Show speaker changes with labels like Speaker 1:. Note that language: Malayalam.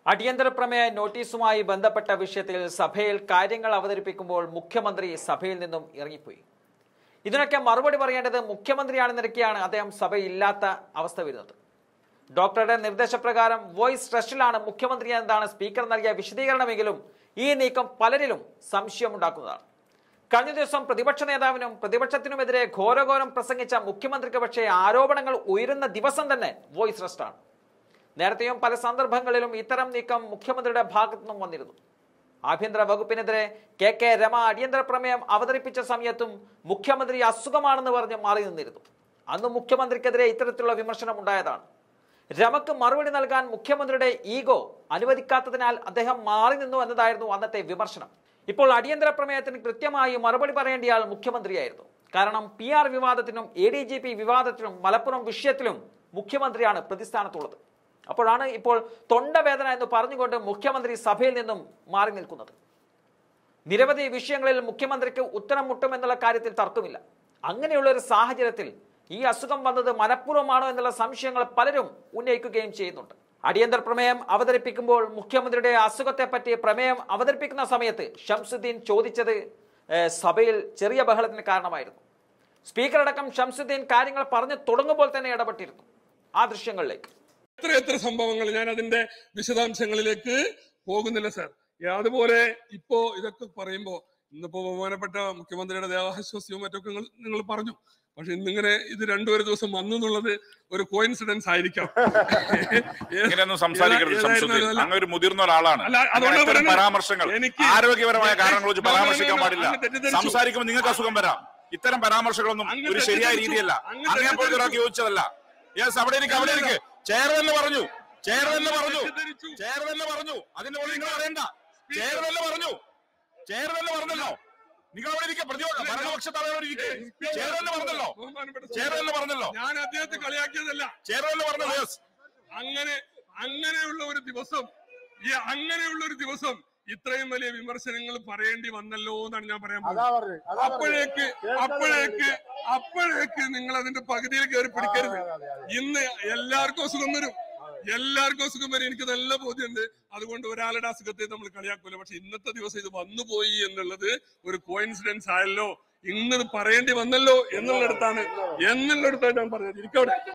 Speaker 1: അടിയന്തര പ്രമേയ നോട്ടീസുമായി ബന്ധപ്പെട്ട വിഷയത്തിൽ സഭയിൽ കാര്യങ്ങൾ അവതരിപ്പിക്കുമ്പോൾ മുഖ്യമന്ത്രി സഭയിൽ നിന്നും ഇറങ്ങിപ്പോയി. ഇതിനൊക്കെ മറുപടി പറയേണ്ടത് മുഖ്യമന്ത്രിയാണെന്നിരിക്കെയാണ് അദ്ദേഹം സഭയില്ലാത്ത അവസ്ഥ വരുന്നത്. ഡോക്ടറുടെ നിർദ്ദേശപ്രകാരം വോയിസ് റെസ്റ്റിലാണ് മുഖ്യമന്ത്രി എന്നതാണ് സ്പീക്കർ നൽകിയ വിശദീകരണമെങ്കിലും ഈ നീക്കം പലരിലും സംശയമുണ്ടാക്കുന്നതാണ്. കഴിഞ്ഞ ദിവസം പ്രതിപക്ഷ നേതാവിനും പ്രതിപക്ഷത്തിനുമെതിരെ ഘോരഘോരം പ്രസംഗിച്ച മുഖ്യമന്ത്രിക്ക് പക്ഷേ ആരോപണങ്ങൾ ഉയരുന്ന ദിവസം തന്നെ വോയിസ് റെസ്റ്റാണ്. നേരത്തെയും പല സന്ദർഭങ്ങളിലും ഇത്തരം നീക്കം മുഖ്യമന്ത്രിയുടെ ഭാഗത്തു നിന്നും വന്നിരുന്നു. ആഭ്യന്തര വകുപ്പിനെതിരെ കെ രമ അടിയന്തര പ്രമേയം അവതരിപ്പിച്ച സമയത്തും മുഖ്യമന്ത്രി അസുഖമാണെന്ന് പറഞ്ഞ് മാറി നിന്നിരുന്നു. അന്ന് മുഖ്യമന്ത്രിക്കെതിരെ ഇത്തരത്തിലുള്ള വിമർശനം ഉണ്ടായതാണ്. രമക്ക് മറുപടി നൽകാൻ മുഖ്യമന്ത്രിയുടെ ഈഗോ അനുവദിക്കാത്തതിനാൽ അദ്ദേഹം മാറി നിന്നു എന്നതായിരുന്നു അന്നത്തെ വിമർശനം. ഇപ്പോൾ അടിയന്തര പ്രമേയത്തിന് കൃത്യമായി മറുപടി പറയേണ്ടയാൾ മുഖ്യമന്ത്രിയായിരുന്നു. കാരണം PR വിവാദത്തിനും ADGP വിവാദത്തിനും മലപ്പുറം വിഷയത്തിലും മുഖ്യമന്ത്രിയാണ് പ്രതിസ്ഥാനത്തുള്ളത്. അപ്പോഴാണ് ഇപ്പോൾ തൊണ്ടവേദന എന്ന് പറഞ്ഞുകൊണ്ട് മുഖ്യമന്ത്രി സഭയിൽ നിന്നും മാറി നിൽക്കുന്നത്. നിരവധി വിഷയങ്ങളിൽ മുഖ്യമന്ത്രിക്ക് ഉത്തരം മുട്ടുമെന്നുള്ള കാര്യത്തിൽ തർക്കമില്ല. അങ്ങനെയുള്ള ഒരു സാഹചര്യത്തിൽ ഈ അസുഖം വന്നത് മനഃപൂർവ്വമാണോ എന്നുള്ള സംശയങ്ങൾ പലരും ഉന്നയിക്കുകയും ചെയ്യുന്നുണ്ട്. അടിയന്തര പ്രമേയം അവതരിപ്പിക്കുമ്പോൾ മുഖ്യമന്ത്രിയുടെ അസുഖത്തെ പറ്റി പ്രമേയം അവതരിപ്പിക്കുന്ന സമയത്ത് ഷംസുദ്ദീൻ ചോദിച്ചത് സഭയിൽ ചെറിയ ബഹളത്തിന് കാരണമായിരുന്നു. സ്പീക്കർ അടക്കം ഷംസുദ്ദീൻ കാര്യങ്ങൾ പറഞ്ഞു തുടങ്ങുമ്പോൾ തന്നെ ഇടപെട്ടിരുന്നു. ആ ദൃശ്യങ്ങളിലേക്ക്
Speaker 2: എത്ര സംഭവങ്ങൾ, ഞാൻ അതിന്റെ വിശദാംശങ്ങളിലേക്ക് പോകുന്നില്ല സാർ. അതുപോലെ ഇപ്പോ ഇതൊക്കെ പറയുമ്പോ ഇന്നിപ്പോ ബഹുമാനപ്പെട്ട മുഖ്യമന്ത്രിയുടെ ദേഹാശ്വാസ്യവും മറ്റൊക്കെ നിങ്ങൾ പറഞ്ഞു. പക്ഷെ ഇന്നിങ്ങനെ ഇത് രണ്ടൊരു ദിവസം വന്നു എന്നുള്ളത് ഒരു കോയിൻസിഡൻസ് ആയിരിക്കാം.
Speaker 3: ഒരു മുതിർന്ന ഒരാളാണ്. പരാമർശങ്ങൾ ആരോഗ്യപരമായ കാരണങ്ങൾ വെച്ച് പരാമർശിക്കാൻ പാടില്ല. സംസാരിക്കുമ്പോൾ നിങ്ങൾക്ക് അസുഖം വരാം. ഇത്തരം പരാമർശങ്ങളൊന്നും ഒരു ശരിയായ രീതിയല്ല. അങ്ങനെ പോയി ഒരാൾക്ക് ചോദിച്ചതല്ല. യെസ്, അവിടെ എനിക്ക് ചെയർ തന്നെ പറഞ്ഞു. അതിന്റെ പോലെ നിങ്ങൾ പറയണ്ട. ചെയർ തന്നെ പറഞ്ഞല്ലോ. നിങ്ങൾ അവിടെ ഇരിക്കുക. ഭരണപക്ഷ പറഞ്ഞല്ലോ.
Speaker 2: ഞാൻ അദ്ദേഹത്തെ കളിയാക്കിയതല്ല. അങ്ങനെയുള്ള ഒരു ദിവസം ഇത്രയും വലിയ വിമർശനങ്ങൾ പറയേണ്ടി വന്നല്ലോ എന്നാണ് ഞാൻ പറയാൻ പോകുന്നത്. അപ്പോഴേക്ക് നിങ്ങൾ അതിന്റെ പകുതിയിൽ കയറി പിടിക്കരുത്. ഇന്ന് എല്ലാവർക്കും അസുഖം വരും. എനിക്ക് നല്ല ബോധ്യമുണ്ട്. അതുകൊണ്ട് ഒരാളുടെ അസുഖത്തെ നമ്മൾ കളിയാക്കൂല. പക്ഷെ ഇന്നത്തെ ദിവസം ഇത് വന്നുപോയി എന്നുള്ളത് ഒരു കോയിൻസിഡൻസ് ആയല്ലോ, ഇന്നത് പറയേണ്ടി വന്നല്ലോ എന്നുള്ളിടത്താണ് ഞാൻ പറഞ്ഞത്. ഇരിക്കവിടെ.